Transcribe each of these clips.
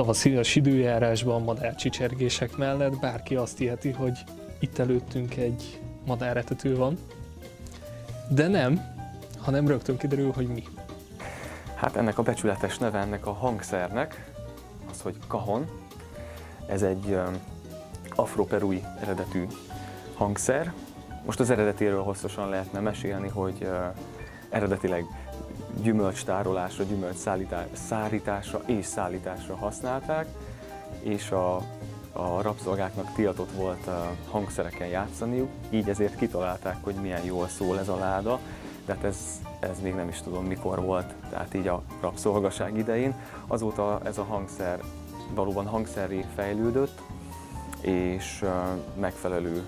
tavaszias időjárásban madárcsicsergések mellett bárki azt hiheti, hogy itt előttünk egy madáretető van, de nem, hanem rögtön kiderül, hogy mi. Hát ennek a becsületes neve ennek a hangszernek az, hogy cajon. Ez egy afro-perui eredetű hangszer. Most az eredetéről hosszasan lehetne mesélni, hogy eredetileg gyümölcstárolásra, gyümölcsszárításra és szállításra használták, és a rabszolgáknak tiltott volt hangszereken játszaniuk, így ezért kitalálták, hogy milyen jól szól ez a láda, de hát ez még nem is tudom mikor volt, tehát így a rabszolgaság idején. Azóta ez a hangszer valóban hangszerré fejlődött, és megfelelő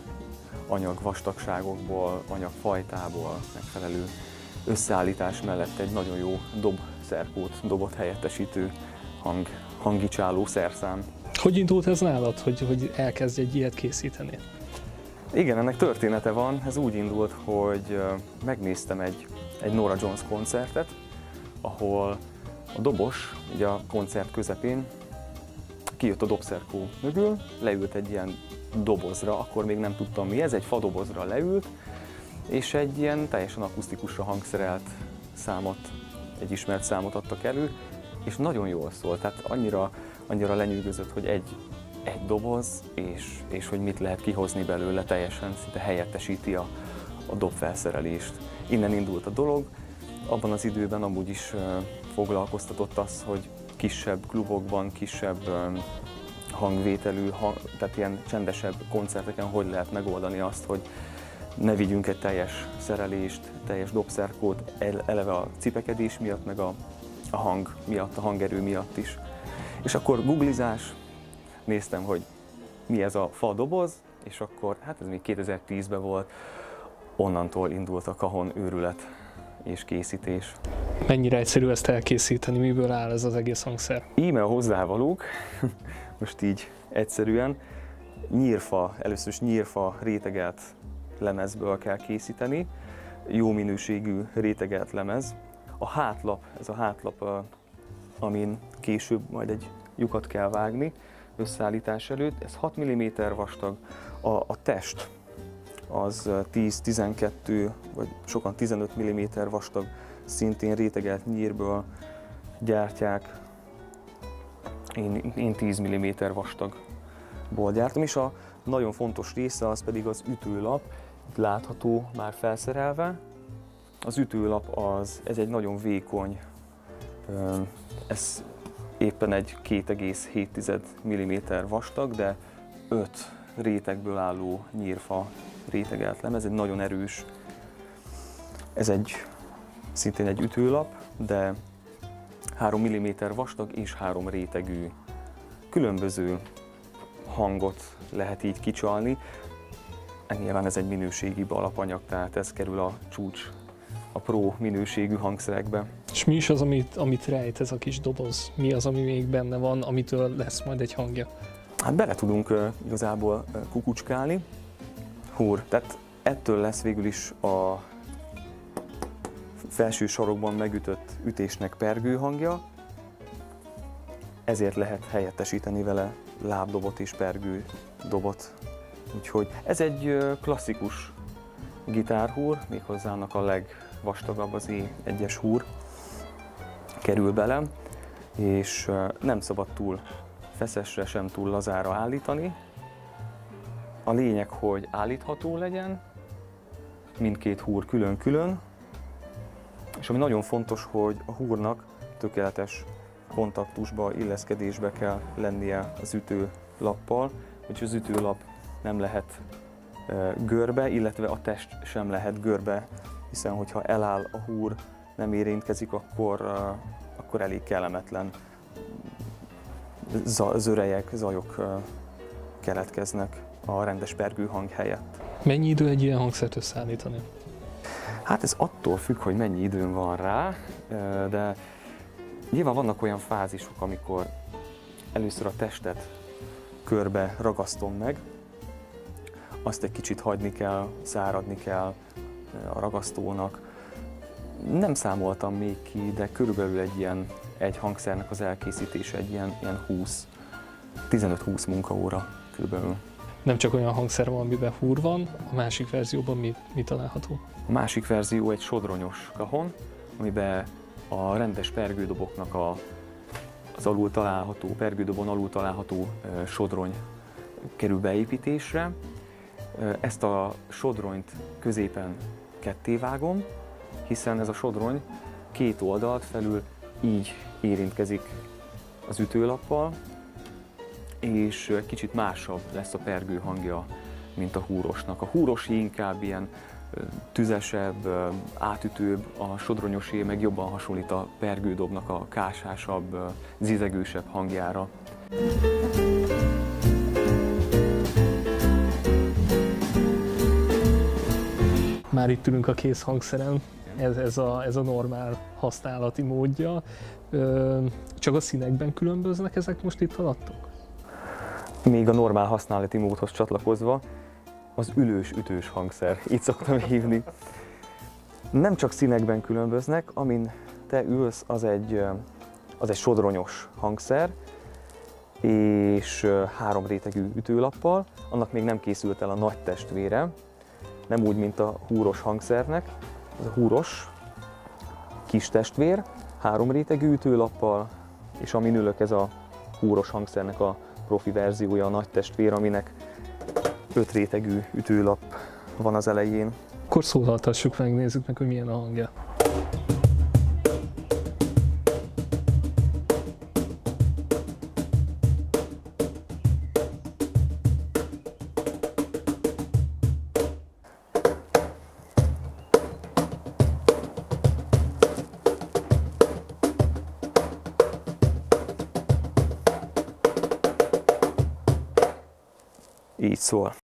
anyagvastagságokból, anyagfajtából, megfelelő összeállítás mellett egy nagyon jó dobszerkót, dobot helyettesítő hanggicsáló szerszám. Hogy indult ez nálad, hogy elkezdj egy ilyet készíteni? Igen, ennek története van. Ez úgy indult, hogy megnéztem egy Norah Jones koncertet, ahol a dobos, ugye a koncert közepén kijött a dobszerkó mögül, leült egy ilyen dobozra, akkor még nem tudtam mi ez, egy fadobozra leült, és egy ilyen teljesen akusztikusra hangszerelt számot, egy ismert számot adtak elő, és nagyon jól szólt, tehát annyira lenyűgözött, hogy egy doboz, és hogy mit lehet kihozni belőle, teljesen szinte helyettesíti a dobfelszerelést. Innen indult a dolog, abban az időben amúgy is foglalkoztatott az, hogy kisebb klubokban, kisebb hangvételű, tehát ilyen csendesebb koncerteken hogy lehet megoldani azt, hogy ne vigyünk egy teljes szerelést, teljes dobszerkót, eleve a cipekedés miatt, meg a hang miatt, a hangerő miatt is. És akkor googlizás, néztem, hogy mi ez a fa doboz, és akkor, hát ez még 2010-ben volt, onnantól indult a cajon őrület és készítés. Mennyire egyszerű ezt elkészíteni, miből áll ez az egész hangszer? Íme a hozzávalók, most így egyszerűen, először is nyírfa rétegelt lemezből kell készíteni, jó minőségű rétegelt lemez. A hátlap, ez a hátlap, amin később majd egy lyukat kell vágni összeállítás előtt, ez 6 mm vastag, a test az 10-12 vagy sokan 15 mm vastag, szintén rétegelt nyírből gyártják. Én 10 mm vastagból gyártom, és a nagyon fontos része az pedig az ütőlap, itt látható már felszerelve. Az ütőlap ez egy nagyon vékony, ez éppen egy 2,7 mm vastag, de 5 rétegből álló nyírfa rétegelt lemez, egy nagyon erős. Ez szintén egy ütőlap, de 3 mm vastag és 3 rétegű. Különböző hangot lehet így kicsalni. Nyilván ez egy minőségi alapanyag, tehát ez kerül a csúcs, a pro minőségű hangszerekbe. És mi is az, amit rejt ez a kis doboz? Mi az, ami még benne van, amitől lesz majd egy hangja? Hát bele tudunk igazából kukucskálni. Tehát ettől lesz végül is a felső sarokban megütött ütésnek pergő hangja, ezért lehet helyettesíteni vele lábdobot és pergő dobot. Úgyhogy ez egy klasszikus gitárhúr, méghozzá annak a legvastagabb, az E1-es húr kerül bele, és nem szabad túl feszesre, sem túl lazára állítani. A lényeg, hogy állítható legyen, mindkét húr külön-külön, és ami nagyon fontos, hogy a húrnak tökéletes kontaktusba, illeszkedésbe kell lennie az ütőlappal, és az ütőlap nem lehet görbe, illetve a test sem lehet görbe, hiszen hogyha eláll a húr, nem érintkezik, akkor elég kellemetlen zörejek, zajok keletkeznek a rendes pergőhang helyett. Mennyi idő egy ilyen hangszert összeállítani? Hát ez attól függ, hogy mennyi időm van rá, de nyilván vannak olyan fázisok, amikor először a testet körbe ragasztom meg, azt egy kicsit hagyni kell, száradni kell a ragasztónak. Nem számoltam még ki, de körülbelül egy ilyen egy hangszernek az elkészítése egy ilyen 15-20 munkaóra körülbelül. Nem csak olyan hangszer van, amiben húr van, a másik verzióban mi található? A másik verzió egy sodronyos kahon, amiben a rendes pergődoboknak az pergődobon alul található sodrony kerül beépítésre. Ezt a sodronyt középen kettévágom, hiszen ez a sodrony két oldalt felül így érintkezik az ütőlappal, és kicsit másabb lesz a pergő hangja, mint a húrosnak. A húrosi inkább ilyen tüzesebb, átütőbb, a sodronyosé meg jobban hasonlít a pergődobnak a kásásabb, zizegősebb hangjára. Már itt ülünk a kész hangszeren, ez a normál használati módja. Csak a színekben különböznek ezek most itt alattok? Még a normál használati módhoz csatlakozva, az ülős-ütős hangszer, így szoktam hívni. Nem csak színekben különböznek, amin te ülsz, az egy sodronyos hangszer, és 3 rétegű ütőlappal, annak még nem készült el a nagy testvére, nem úgy, mint a húros hangszernek. Ez a húros kis testvér, 3 rétegű ütőlappal, és amin ülök, ez a húros hangszernek a profi verziója, a nagy testvér, aminek 5 rétegű ütőlap van az elején. Akkor szólaltassuk meg, nézzük meg, hogy milyen a hangja. Így szól.